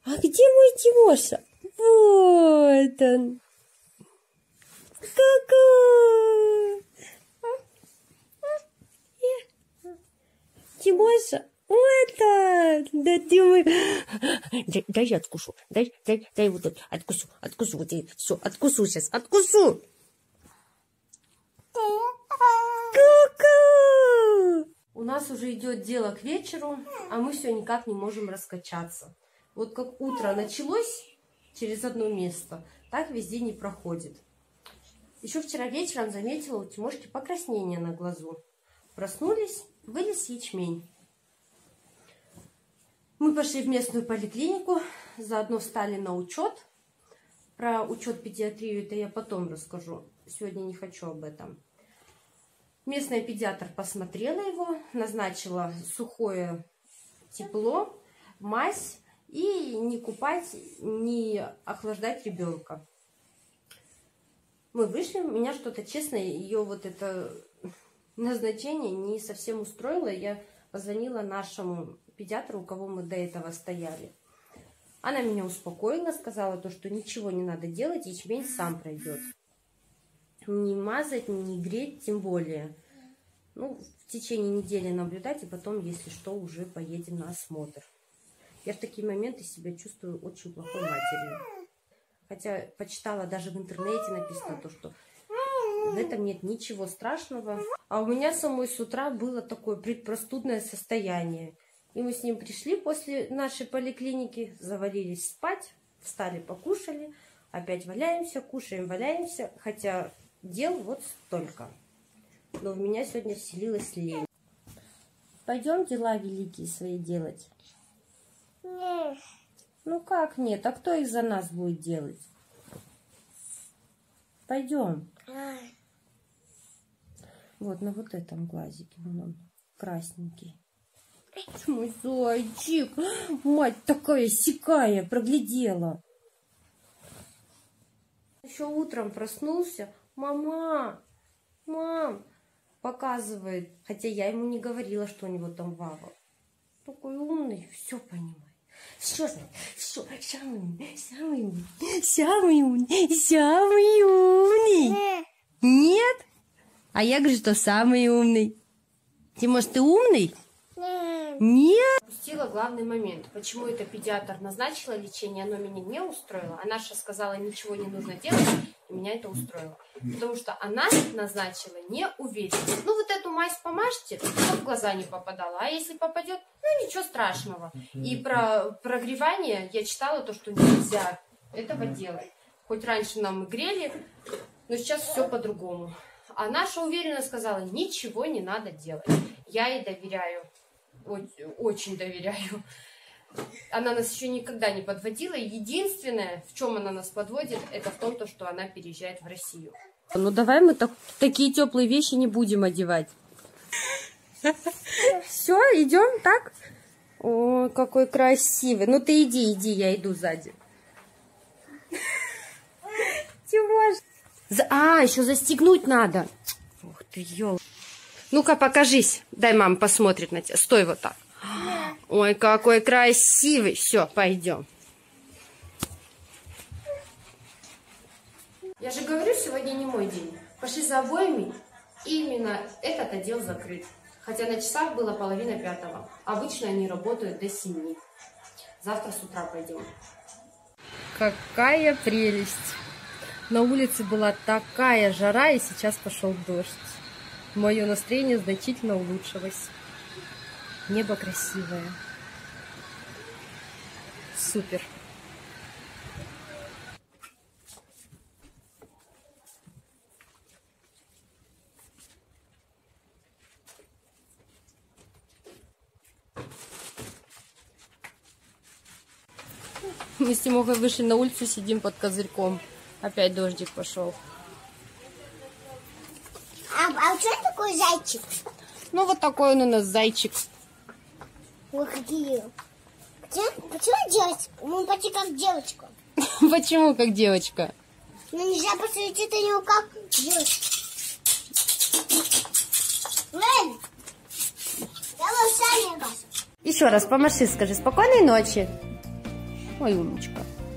А где мой Тимоша? Вот он. Ку-ку! Тимоша, вот он! Да ты мой... Дай я откушу. Дай вот это. Откусу. Вот и все, откусу сейчас. Откусу! Ку-ку! У нас уже идет дело к вечеру, а мы все никак не можем раскачаться. Вот как утро началось через одно место, так весь день и проходит. Еще вчера вечером заметила у Тимошки покраснение на глазу. Проснулись, вылез ячмень. Мы пошли в местную поликлинику, заодно встали на учет. Про учет педиатрию это я потом расскажу. Сегодня не хочу об этом. Местная педиатр посмотрела его, назначила сухое тепло, мазь и не купать, не охлаждать ребенка. Мы вышли, меня что-то, честно, ее вот это назначение не совсем устроило. Я позвонила нашему педиатру, у кого мы до этого стояли. Она меня успокоила, сказала то, что ничего не надо делать, ячмень сам пройдет. Не мазать, не греть, тем более. Ну, в течение недели наблюдать, и потом, если что, уже поедем на осмотр. Я в такие моменты себя чувствую очень плохой матерью. Хотя почитала, даже в интернете написано то, что в этом нет ничего страшного. А у меня самой с утра было такое предпростудное состояние. И мы с ним пришли после нашей поликлиники, завалились спать, встали, покушали, опять валяемся, кушаем, валяемся. Хотя дел вот столько. Но в меня сегодня вселилась лень. Пойдем дела великие свои делать? Нет. Ну как нет? А кто их за нас будет делать? Пойдем. Вот на вот этом глазике, вон он, красненький. Мой зайчик, мать такая сякая, проглядела. Еще утром проснулся, мам, показывает, хотя я ему не говорила, что у него там Вава. Такой умный, все понимает. Все знает, все, самый умный. Нет? А я говорю, что самый умный. Тимош, ты умный? Нет. Упустила главный момент. Почему это педиатр назначила лечение, оно меня не устроило. А наша сказала, ничего не нужно делать, и меня это устроило. Потому что она назначила неуверенно. Ну, вот эту мазь помажьте, чтобы в глаза не попадала. А если попадет, ну, ничего страшного. И про прогревание я читала то, что нельзя этого делать. Хоть раньше нам и грели, но сейчас все по-другому. А наша уверенно сказала, ничего не надо делать. Я ей доверяю. Очень доверяю. Она нас еще никогда не подводила. Единственное, в чем она нас подводит, это в том, что она переезжает в Россию. Ну давай мы такие теплые вещи не будем одевать. Все, идем так? О, какой красивый. Ну ты иди, я иду сзади. Тимош. А, еще застегнуть надо. Ух ты, ёлка. Ну-ка, покажись. Дай мама посмотрит на тебя. Стой вот так. Ой, какой красивый. Все, пойдем. Я же говорю, сегодня не мой день. Пошли за обоями. Именно этот отдел закрыт. Хотя на часах было 4:30. Обычно они работают до 7. Завтра с утра пойдем. Какая прелесть. На улице была такая жара, и сейчас пошел дождь. Мое настроение значительно улучшилось. Небо красивое. Супер. Мы с Тимохой вышли на улицу, сидим под козырьком. Опять дождик пошел. А что такой зайчик? Ну, вот такой он у нас зайчик. Ой, какие. Почему делать? Он почти как девочка. Почему как девочка? Ну, нельзя посмотреть на него как девочка. Лэнь! Давай сами газ. Еще раз помаши, скажи спокойной ночи. Ой, умничка.